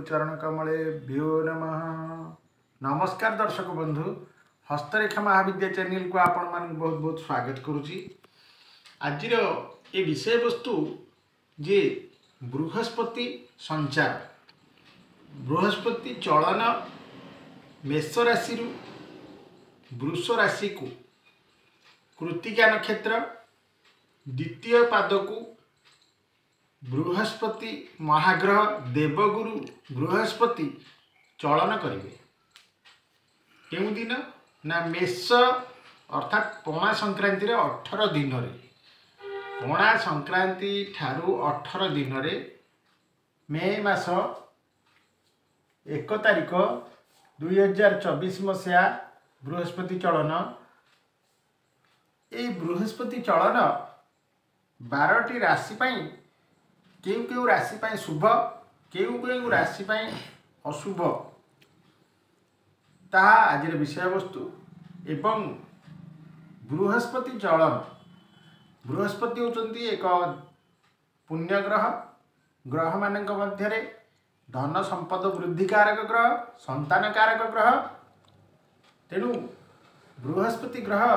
चरण कमले भ्यो नमः। नमस्कार दर्शक बंधु, हस्तरेखा महाविद्या चैनल को आपण मान बहुत बहुत स्वागत करुच्ची। आज ये विषय वस्तु जे बृहस्पति संचार, बृहस्पति चलन मेष राशि वृष राशि को कृत्तिका नक्षत्र द्वितीय पाद को बृहस्पति महाग्रह देवगुरु बृहस्पति चलन करेंगे। केउ दिन ना मेष अर्थात पणा संक्रांति 18 दिन रे, पणा संक्रांति ठारू 18 दिन रे मे मास 1 तारिख 2024 मसीहा बृहस्पति चलन। ये बृहस्पति चलन 12टी राशि पाई केउ केउ राशि पाई शुभ, केउ केउ राशि पाई अशुभ, ताहा आज विषय वस्तु। एवं बृहस्पति चलन, बृहस्पति होचंती एक पुण्य ग्रह, ग्रह मानक मध्य धन संपद वृद्धि कारक ग्रह, संतान कारक ग्रह। तेणु बृहस्पति ग्रह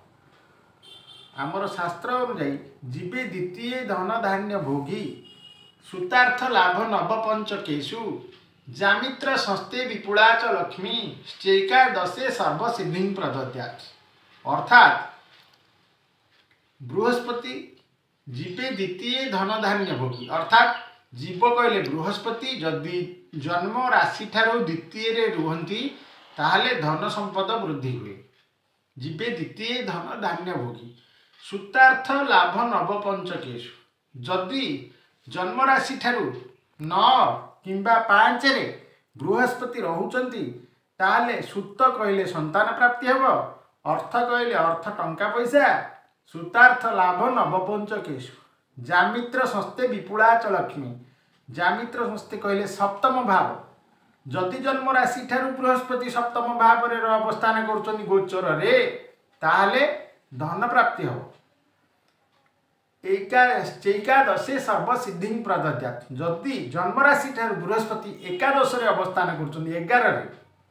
आमर शास्त्र अनुଯାयी जीवे द्वितीय धन धान्य भोगी सुतार्थ लाभ नवपंचकेशु जामित्र संस्थे विपुला च लक्ष्मी श्चैका दशे सर्वसिद्धि प्रदद्यात्। अर्थात बृहस्पति जीवे द्वितीय धन धान्य भोगी, अर्थात जीव कहले बृहस्पति जदि जन्म राशि ठारू द्वितीय रे रुहंती ताहले धन संपद वृद्धि हुए। जीवे द्वितीय धन धान्य भोगी सुतार्थ लाभ नवपंचकेशु, जदि जन्म राशि ठारू 9 किंबा 5 रे बृहस्पति रहउचंती ताहले सुत कहले संतान प्राप्ति हेब, अर्थ कहले अर्थ टंका पैसा, सुतार्थ लाभ नवपंचकेशु जामित्र संस्थे विपुला च लक्ष्मी, जामित्र संस्थे कहले सप्तम भाव, जदि जन्म राशि ठारू बृहस्पति सप्तम भाव रे अवस्थान करुचंती गोचर रे ताहले धन प्राप्ति हो। एकादशे सर्वसिद्धि प्रदद्यात्, जदि जन्म राशि ठारू बृहस्पति एकादश रे अवस्थान करुचंती 11 रे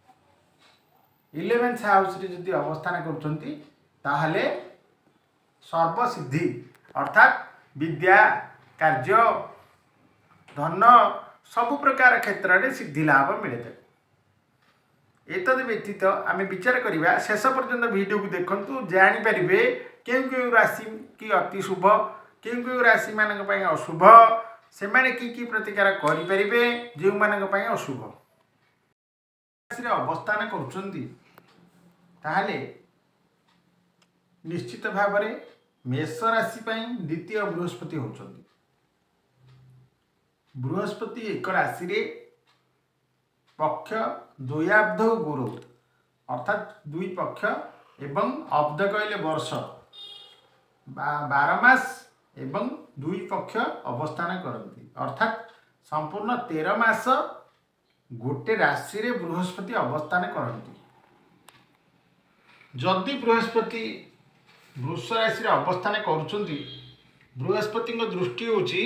11th हाउस रे जदि अवस्थान करुचंती ताहले सर्वसिद्धि अर्थात विद्या कार्य धन सबु प्रकार क्षेत्र में सिद्धि लाभ मिलता है। एतद व्यतीत आम विचार करवा शेष पर्यंत वीडियो को देखंतु, जानी पारिबे केउ केउ राशि की अति शुभ, केउ केउ राशि मानक पई अशुभ, से माने की प्रतिकार करि परिबे जेउ मानक पई अशुभ राशि रे अवस्थान करूचंती ताहले निश्चित भाव रे मेष राशि पई द्वितीय बृहस्पति होचंती। बृहस्पति एक राशि रे पक्ष द्वयाब्ध गुरु, अर्थात दुई पक्ष एवं अब्ध कहले वर्ष 12 मास एवं दुई पक्ष अवस्थान करती, अर्थात संपूर्ण 13 मास गोटे राशि रे बृहस्पति अवस्थान करती। जदि बृहस्पति वृष राशि रे अवस्थान करुचंती, बृहस्पति दृष्टि होची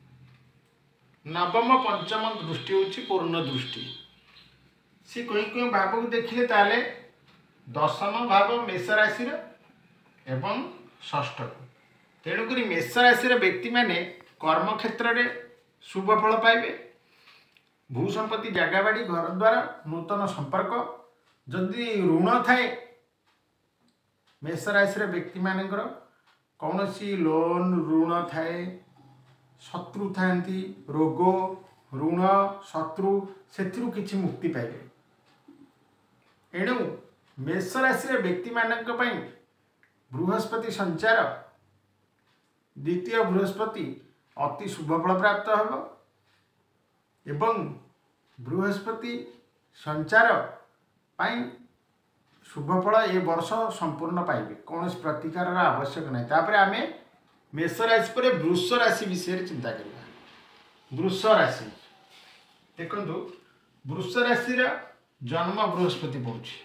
नवम पंचम दृष्टि होची पूर्ण दृष्टि। सी कोई भाव को देखिले ताले दशम भाव मेष राशि एवं षष्ठ को, तेणुक मेष राशि व्यक्ति माने कर्म क्षेत्र में शुभ फल पाइबे, भू संपत्ति जगह बाड़ी घर द्वार नूतन संपर्क, जदि ऋण थाए मेष राशि व्यक्ति मानकर कौन सी लोन ऋण थाए, शत्रु थांती रोग ऋण शत्रु से किछि मुक्ति पाइबे। एणु मेष राशि व्यक्ति मानक पई बृहस्पति संचार द्वितीय बृहस्पति अति शुभ फल प्राप्त होब एवं बृहस्पति संचार पाई शुभ फल ए वर्ष संपूर्ण पाइबे, कौन प्रतिकार आवश्यक नहीं। तापर आमे मेष राशि पर वृष राशि विषय चिंता करवा। वृष राशि देखंतु, वृष राशि जन्म बृहस्पति पड़ुछि,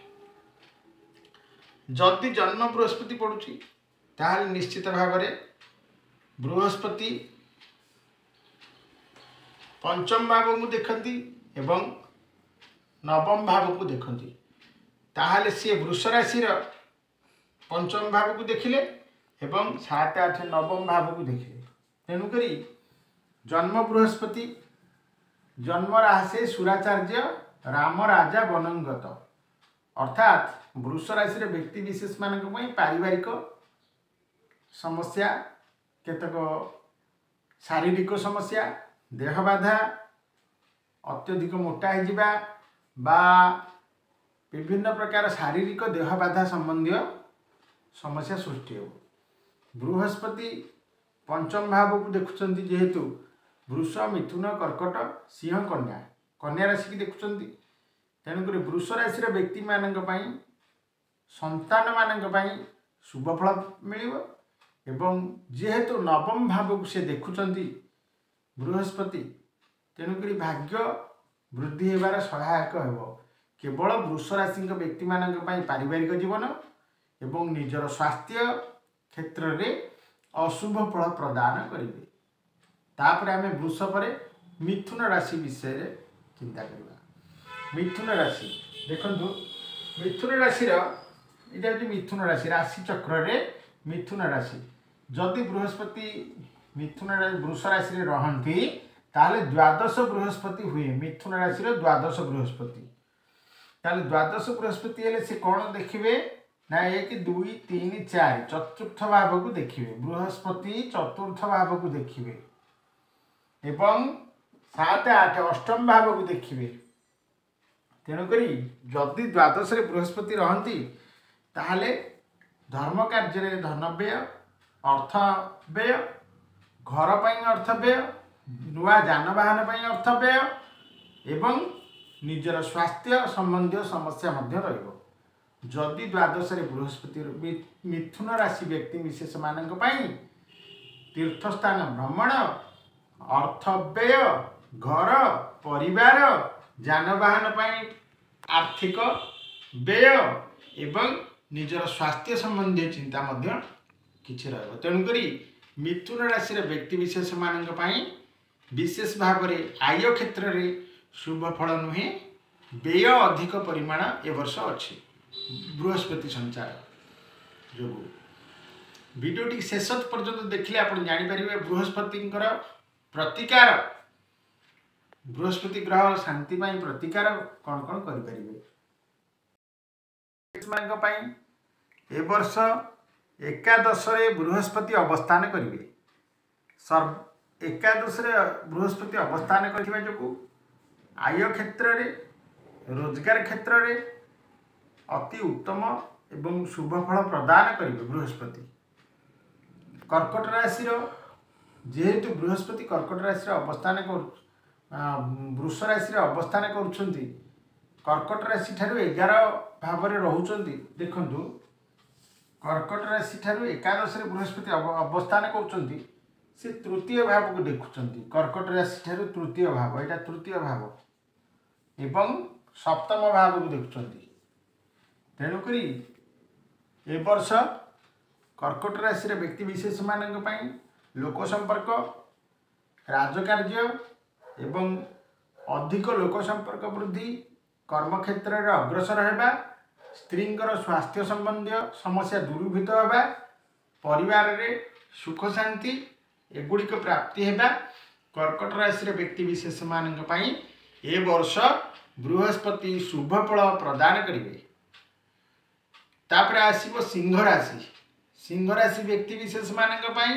जदि जन्म बृहस्पति पड़ुछि ताहले निश्चित भाव में बृहस्पति पंचम भाव को देखती एवं नवम भाव को देखती ताहले सी वृष राशि पंचम भाव को देखिले एवं 7, 8, 9 भाव को देखिले। तेणुक जन्म बृहस्पति जन्म राशि सुराचार्य राम राजा वनंगत अर्थात वृष राशि व्यक्ति विशेष मान पारिवारिक समस्या केतक शारीरिक समस्या देह बाधा अत्यधिक मोटा बा विभिन्न प्रकार शारीरिक देह बाधा संबंधी समस्या सृष्टि हो। बृहस्पति पंचम भाव को देखुंत जेहेतु वृष मिथुन कर्कट सिंह कन्या कन्या राशि की देखुंत तेणुक वृष राशि व्यक्ति मान संतान मान शुभ फल मिल एवं जेहेतु नवम भाव को से देखुंत बृहस्पति तेणुक भाग्य वृद्धि होबार सहायक हो। केवल वृष राशि व्यक्ति मान पारिवारिक जीवन एवं निजर स्वास्थ्य क्षेत्र में अशुभ फल प्रदान करेंगे। तापर आम वृष पर मिथुन राशि विषय चिंता करवा। मिथुन राशि देखु मिथुन राशि यहाँ हूँ मिथुन राशि राशि चक्र रे मिथुन राशि जदि बृहस्पति मिथुन वृष राशि रहती ताले द्वादश बृहस्पति हुए मिथुन राशि द्वादश बृहस्पति ताले द्वादश बृहस्पति हेले से कौन देखिए ना 1, 2, 3, 4 चतुर्थ भाव को देखिए बृहस्पति चतुर्थ भाव को देखिए एवं 7, 8 अष्टम भाव को देखिए। तेणुक जदि द्वादश बृहस्पति रहती ताहले धर्म कार्य धन व्यय अर्थ व्यय घर पर अर्थ व्यय नुआ जानवाहन अर्थ व्यय एवं निजर स्वास्थ्य संबंधी समस्या रहिबो। जदि द्वादश बृहस्पति मिथुन राशि व्यक्ति विशेष मान तीर्थस्थान भ्रमण अर्थ व्यय घर परिवार जानवाहन आर्थिक व्यय एवं निजर स्वास्थ्य संबंधी चिंता किछि रहबो। तेणुक मिथुन राशि व्यक्ति विशेष मान विशेष भाव में आय क्षेत्र में शुभ फल नुहे व्यय अधिक परिमाण ए वर्ष अच्छी बृहस्पति संचार जो वीडियोटी शेष पर्यंत देखिले आप जानीपर बृहस्पति प्रतिकार बृहस्पति ग्रह शांति प्रतिकार कौन कौन करें ए वर्ष एकादश बृहस्पति अवस्थान करेंगे। एकादश बृहस्पति अवस्थान करथिबा जो आय क्षेत्र में रोजगार क्षेत्र में अति उत्तम एवं शुभ फल प्रदान करेंगे। बृहस्पति कर्कट राशि जेहेतु बृहस्पति कर्कट राशि अवस्थान वृष राशि अवस्थान करुछंती कर्कट राशि ठारू 11 भाव में रोचंती। देखंतु कर्कट राशि ठारू एकादश बृहस्पति अवस्थान करुछंती से तृतीय भाव को देखुंत कर्कट राशि ठारू तृतीय भाव यहाँ तृतीय भाव एवं सप्तम भाव को देखुंत। तेणुक ए वर्ष कर्कट राशि व्यक्ति विशेष मान लोक संपर्क राजकार्य एवं अधिक लोक संपर्क वृद्धि कर्म क्षेत्र में अग्रसर होगा स्त्रींकर स्वास्थ्य संबंधी समस्या दूरीभूत होगा परिवार रे सुख शांति एगुड़िक प्राप्ति है। कर्कट राशि व्यक्ति विशेष मान ए वर्ष बृहस्पति शुभ फल प्रदान करेंगे। तापर आसीबो सिंह राशि। सिंह राशि व्यक्ति विशेष मान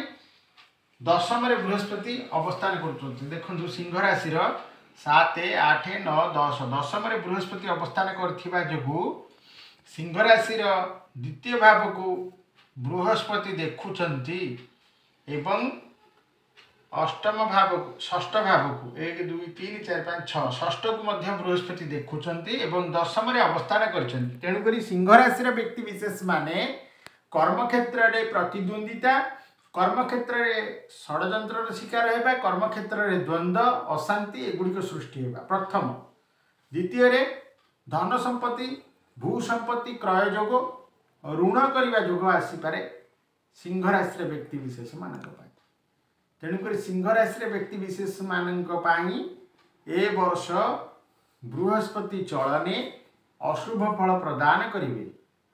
दशम बृहस्पति अवस्थान कर देखो सिंह राशि 7, 8, 9, 10 दशम बृहस्पति अवस्थान करथिबा जोगु सिंह राशि द्वितीय भाव को बृहस्पति देखुंती एवं अष्टम भाव को षष्ठ भाव को 1, 2, 3, 4, 5, 6 षष्ठ को मध्य बृहस्पति देखुंती एवं दशम अवस्थान करछंती। तेणुक सिंह राशि व्यक्ति विशेष माने कर्म क्षेत्र में प्रतिद्वंदिता कर्म क्षेत्र में षड्यंत्र शिकार होगा कर्म क्षेत्र में द्वंद्व अशांति एगुड़िक सृष्टि होगा प्रथम। द्वितीय धन संपत्ति भू संपत्ति क्रय जोग ऋण करने जोग आसीपे सिंह राशि व्यक्ति विशेष मान। तेणुक सिंह राशि व्यक्ति विशेष मान ए वर्ष बृहस्पति चलने अशुभ फल प्रदान करेंगे।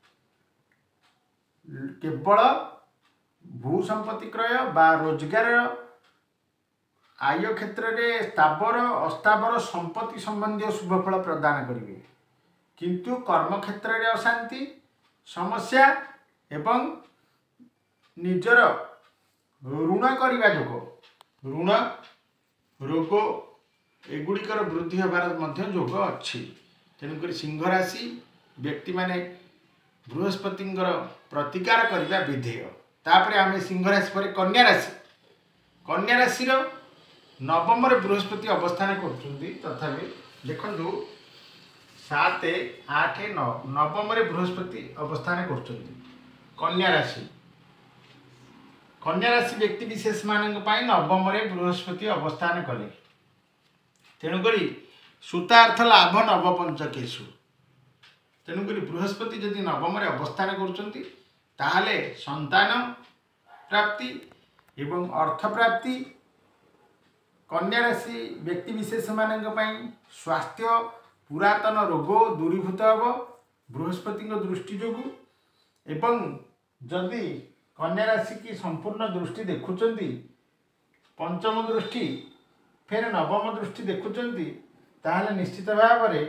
केवल भू संपत्ति क्रय बा रोजगार आय क्षेत्र में स्थावर अस्थावर संपत्ति संबंधी शुभ फल प्रदान करेंगे, किंतु कर्म क्षेत्र में अशांति समस्या एवं निजर ऋण करने जोग ऋण रोग एगुड़िकर वृद्धि होबार जोग अच्छी। तेणुक सिंह राशि व्यक्ति माने बृहस्पति प्रतिकार करने विधेय। तापर आम सिंह राशि पर कन्या राशि। कन्या राशि नवम बृहस्पति अवस्थान कर तथापि देखु 7, 8, 9 नवम बृहस्पति अवस्थान कर कन्या राशि। कन्या राशि व्यक्ति विशेष मान नवम बृहस्पति अवस्थान कले। तेणुक सूतार्थ लाभ नवपंचकेशु। तेणुक बृहस्पति जदि नवम अवस्थान कर संतान प्राप्ति एवं अर्थ प्राप्ति। कन्या राशि व्यक्ति विशेष मान स्वास्थ्य पुरातन रोग दूरीभूत हम बृहस्पति दृष्टि जो। एवं जदि कन्या राशि की संपूर्ण दृष्टि देखुंट पंचम दृष्टि फिर नवम दृष्टि देखुंट ताहले निश्चित भाव में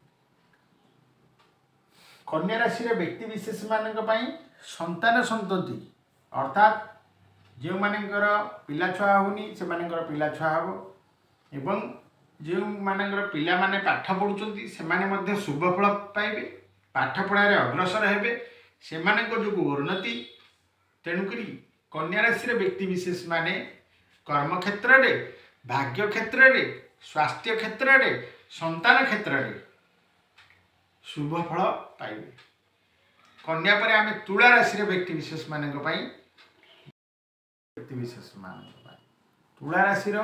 कन्या राशि व्यक्ति विशेष मान संतान संतति अर्थात जो मानकर पिला छुआ होनी से पिला छुआ हम एवं जो मानकर पिला माने पाठ पढ़ुचंती से माने शुभ फल पाइबे, पाठ पढ़ारे अग्रसर हेबे, से जो उन्नति। तेणुक कन्या राशि व्यक्ति विशेष माने कर्म क्षेत्र में, भाग्य क्षेत्र में, स्वास्थ्य क्षेत्र में, संतान क्षेत्र में शुभ फल पाइबे। कन्या पर आम तुला राशि व्यक्ति विशेष मान व्यक्ति विशेष मान तुला राशि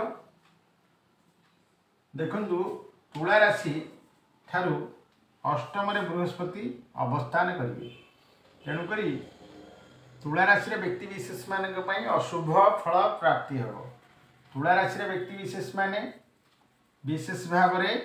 देखु तुला राशि ठारू अष्टम बृहस्पति अवस्थान करेंगे। तेणुक तुला राशि व्यक्ति विशेष मान अशुभ फल प्राप्ति हम। तुला राशि व्यक्ति विशेष माने विशेष भाव में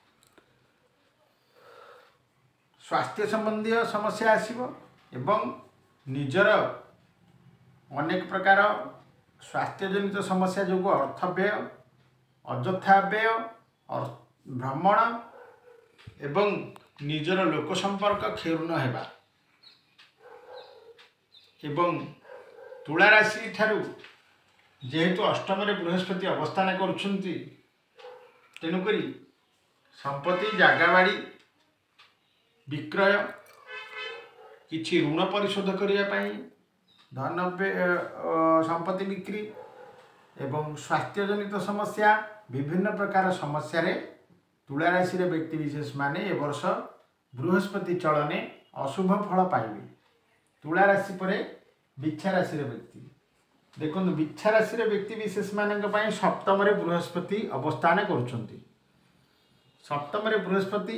स्वास्थ्य संबंधी समस्या आसीबो एवं निजर अनेक प्रकार स्वास्थ्य जनित समस्या जो अर्थ व्यय अଯଥା व्यय भ्रमण एवं निजर लोक संपर्क क्षुण्ण हेबा एवं तुला राशि ठारू जेहेतु अष्टम बृहस्पति अवस्थान करुछंती तेणुक संपत्ति जागा बाड़ी विक्रय किछि ऋण परिशोध करने धन संपत्ति बिक्री एवं स्वास्थ्य जनित समस्या विभिन्न प्रकार समस्या रे तुला राशि व्यक्ति विशेष माने ए वर्ष बृहस्पति चलने अशुभ फल पाइबे। तुला राशि पर बिच्छा राशि व्यक्ति देखो बिच्छा राशि व्यक्ति विशेष मान सप्तम बृहस्पति अवस्थान करुछंती। सप्तम बृहस्पति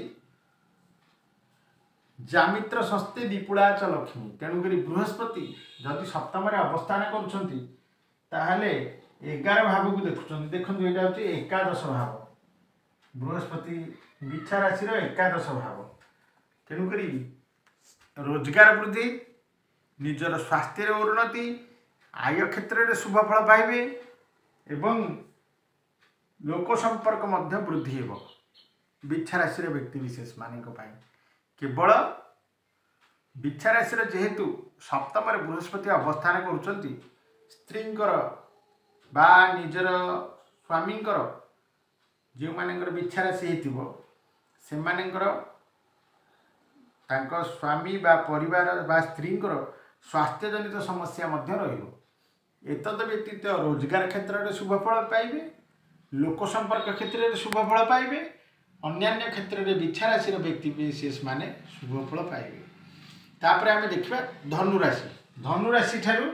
जामित्र सस्ते विपुला च लक्ष्मी। तेणुक बृहस्पति जदि सप्तम अवस्थान करुछंती ताहले 11 भाव को देखुं। देखो यहाँ हूँ एकादश भाव बृहस्पति बिच्छा राशि एकादश भाव। तेणुक रोजगार वृद्धि निजर स्वास्थ्य उन्नति आय क्षेत्र में शुभ फल पाइबे एवं लोक संपर्क मध्य वृद्धि हो। बिच्छा राशि व्यक्ति विशेष मान केवल बिच्छा राशि जेहेतु सप्तम बृहस्पति अवस्थान करुछंती स्त्रींकर बा निजर स्वामींकर जो मानकर बिच्छा राशि हेतिबो से मानकर तांको स्वामी बा परिवार बा स्त्रींकर स्वास्थ्य जनित समस्या मध्य रहिबो। एतद व्यतीत रोजगार क्षेत्र में शुभ फल पाइबे, लोक संपर्क क्षेत्र में शुभ फल पाइबे, अन्यान्य क्षेत्र में बिच्छा राशि व्यक्ति विशेष माने शुभ फल पाइबे। तापर आमे देखिबा धनु राशि। धनु राशि ठारू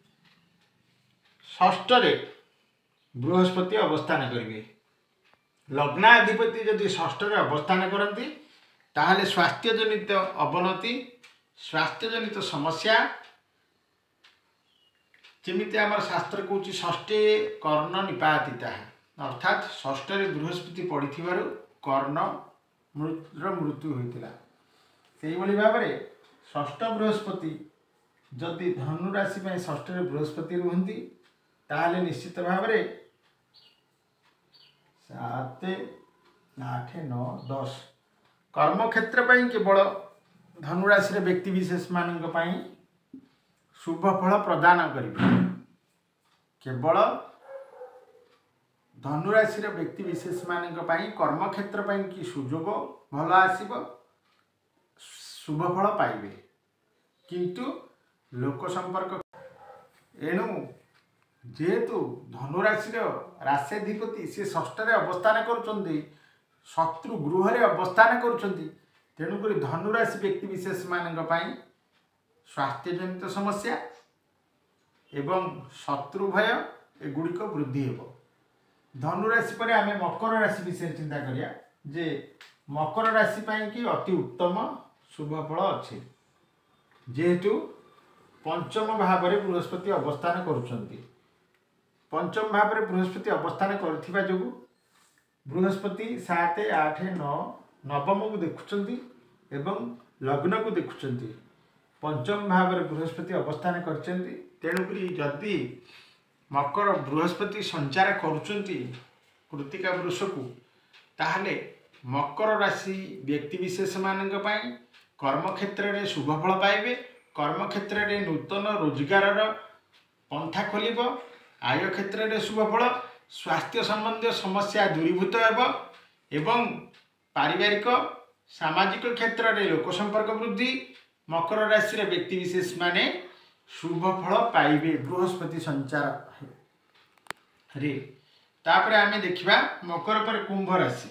षष्ठ बृहस्पति अवस्थान करेंगे। लग्नाधिपति जदि षष्ठ अवस्थान करती ताहले स्वास्थ्य जनित अवनति स्वास्थ्य जनित समस्या जमिति आमर शास्त्र कहूँ षष्ठे कर्ण निपातिता अर्थात षष्ठ बृहस्पति पड़ि कर्ण मृत्यु होता से भाव में षष्ठ बृहस्पति जदि धनु राशि में षष्ठ बृहस्पति रुहति ताहले निश्चित भाव में 7 8 9 10 कर्म क्षेत्र केवल धनु राशि व्यक्ति विशेष मान शुभ फल प्रदान करेंगे। केवल धनु राशि व्यक्ति विशेष मान कर्म क्षेत्र कि सुजोग भल आसब शुभ फल पाइबे किंतु लोक संपर्क एणु जेहेतु धनु राशि राश्याधिपति सी षष्ठ अवस्थान करुँच शत्रु गृह अवस्थान करुँच तेणुक धनु राशि व्यक्ति विशेष मान स्वास्थ्य जनित समस्या एवं शत्रु भय एगुड़िक वृद्धि हो। धनु राशि पर आम मकर राशि विषय चिंता करिया जे मकर राशि कि अति उत्तम शुभ फल अच्छे जेहेतु पंचम भाव में बृहस्पति अवस्थान करुँच पंचम भाव में बृहस्पति अवस्थान करथिबा जोगु बृहस्पति 7 8 9 नवम को देखुंट एवं लग्न को देखुंट पंचम भाव में बृहस्पति अवस्थान कर तेणुक जदि मकर बृहस्पति संचार करुँच कृतिका वृष को ताहले मकर राशि व्यक्ति विशेष मान कर्म क्षेत्र में शुभ फल पाइबे कर्म क्षेत्र में नूतन रोजगार पंथा खोल आय क्षेत्र में शुभ फल स्वास्थ्य संबंधी समस्या दूरीभूत एवं पारिवारिक सामाजिक क्षेत्र में लोक संपर्क वृद्धि मकर राशि व्यक्ति विशेष माने शुभ फल पाइबे बृहस्पति संचार रे। तापर आमे देखिबा मकर पर कुंभ राशि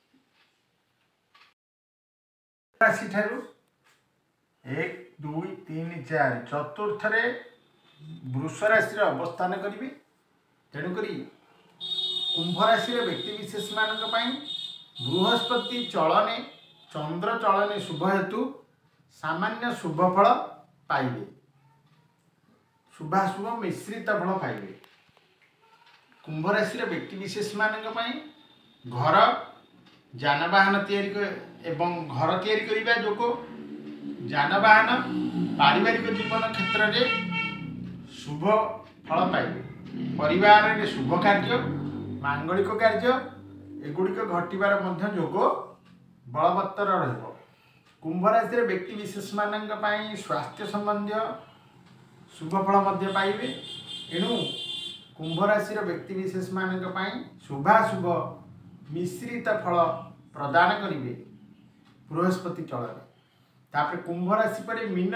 राशि ठारू 1 2 3 4 चतुर्थ रे वृष राशि अवस्थान करिवे तेणुक कुंभ राशि व्यक्ति विशेष मान बृहस्पति चलने चंद्र चलने शुभ हेतु सामान्य शुभ फल पाइबे शुभाशुभ मिश्रित फल पाइबे। कुंभ राशि व्यक्ति विशेष मान घर जानवाहन एवं घर तैयारी करिबा जोग जानवाहन पारिवारिक जीवन क्षेत्र में शुभ फल पाइबे परिवार में शुभ कार्य मांगलिक कार्य एगुड़िक घटबार जोग बलवत्तर रहिबो। कुंभ राशि व्यक्ति विशेष मान स्वास्थ्य संबंधी शुभ फल पाइबे एणु कुंभ राशि व्यक्ति विशेष मान शुभाशुभ मिश्रित फल प्रदान करेंगे बृहस्पति चलन। तापर कुंभ राशि पर मीन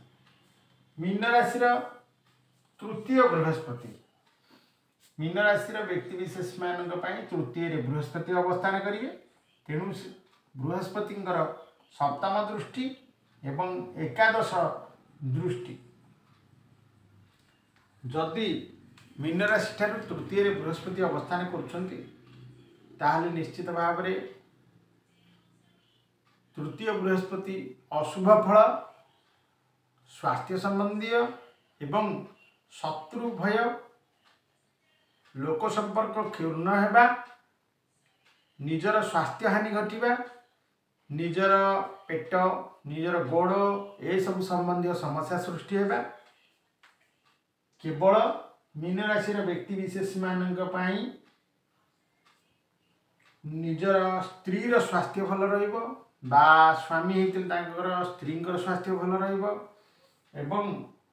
राशि तृतीय बृहस्पति मीन राशि व्यक्ति विशेष मान तृतीय बृहस्पति अवस्थान करेंगे तेणु बृहस्पति सप्तम दृष्टि एवं एकादश दृष्टि जदि मीन राशि ठारू तृतीय बृहस्पति अवस्थान करुँच ताहले निश्चित भाव में तृतीय बृहस्पति अशुभ फल स्वास्थ्य संबंधी एवं शत्रु भय लोक संपर्क क्षुण्ण होगा निजर स्वास्थ्य हानि घटवा निजर पेट निजर गोड़ ए सब संबंधी समस्या सृष्टि होगा। केवल मीन राशि व्यक्ति विशेष मान निजर स्त्री स्वास्थ्य भल रहिबो बा स्वामी होते स्त्री स्वास्थ्य भल रहिबो एवं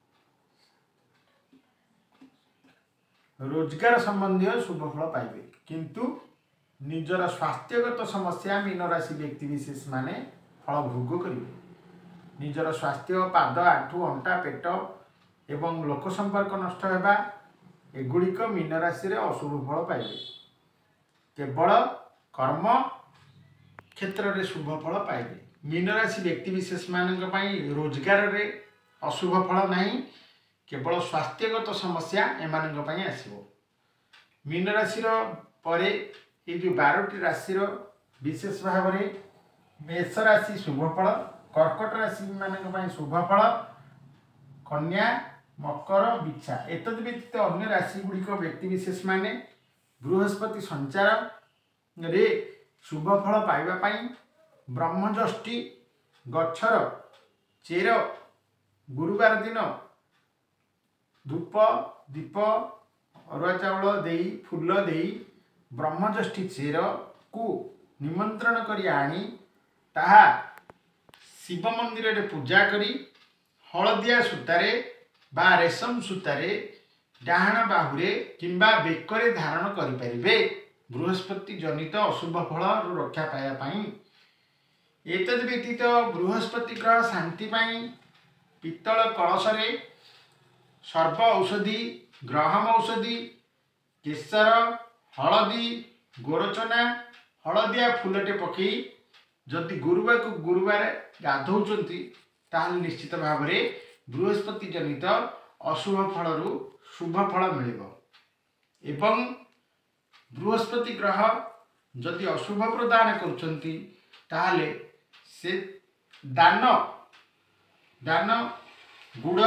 रोजगार संबंधी शुभ फल पाइबे किंतु निजर स्वास्थ्यगत समस्या मीन राशि व्यक्ति विशेष माने फल भोग करेंगे निजर स्वास्थ्य पाद आंठू अंटा पेट एवं लोक संपर्क नष्ट होगा एगुड़िक मीन राशि अशुभ फल पाइबे केवल कर्म क्षेत्र में शुभ फल पाइबे। मीन राशि व्यक्ति विशेष मान रोजगार रे अशुभ फल नहीं केवल स्वास्थ्यगत समस्या एमान आसब। मीन राशि परे ये जो 12टी राशि विशेष भाव में मेष राशि शुभ फल कर्कट राशि मान शुभ फल कन्या मकर बिच्छा एतद व्यतीत अन्य राशि गुड़िक व्यक्ति विशेष माने बृहस्पति संचार रे शुभ फल पाइबा ब्रह्मज्येष्ठी गछर चेर गुरुवार दिन धूप दीप अरुआ चाउल देई फूल देई ब्रह्मज्येष्ठी चेर को निमंत्रण करी आनी ताहा शिव मंदिर रे पूजा करी हलदिया सूतारे बा रेशम सूतारे डाहाण बाहुरे किंबा बेकरे धारण करिपारिबे बृहस्पति जनित अशुभ फल रक्षा पाया पाई। एतद व्यतीत बृहस्पति ग्रह शांति पाई पित्तल कलश रे सर्प औषधि ग्रहम औषधि केसर हलदी गोरचना हलदिया फूलटे पकई जदि गुरुवार को गुरुवार गाधौचंती ताहले निश्चित भाव में बृहस्पति जनित अशुभ फल शुभ फल मिलिबो। एवं बृहस्पति ग्रह जदि अशुभ प्रदान करुचंती ताहले से दान दान गुड़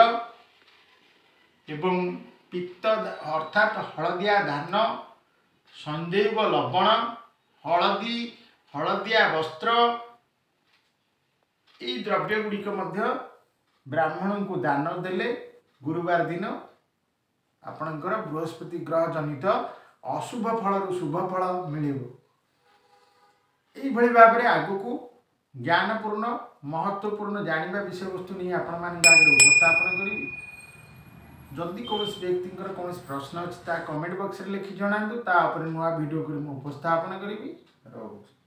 एवं पित्त अर्थात हलदिया धान संदेव लवण हलदी हलदिया वस्त्र ये द्रव्य गुड़िक ब्राह्मण को दान देले गुरुवार दिन आपणकर बृहस्पति ग्रह जनित अशुभ फल शुभ फल मिलिबो। यही भाव में आगु ज्ञानपूर्ण महत्वपूर्ण जानवा विषय वस्तु नहीं आपण मान आगे उपस्थापन करी। जदि कौन व्यक्ति कौन प्रश्न अच्छी कमेंट बॉक्स में लिखि जनातु ता नुआ वीडियो कर उपस्थापन करी।